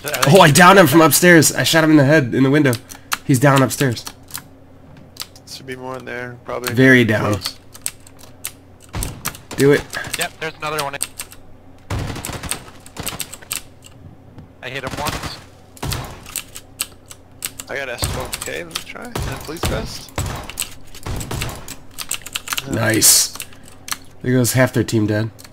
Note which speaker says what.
Speaker 1: Oh, I downed him from upstairs. I shot him in the head in the window. He's down upstairs.
Speaker 2: Should be more in there, probably.
Speaker 1: Very down.
Speaker 2: Close.
Speaker 1: Do it.
Speaker 3: Yep, there's another one. I hit him once.
Speaker 2: I got S12K, let me try. And then police vest.
Speaker 1: Nice. There goes half their team dead.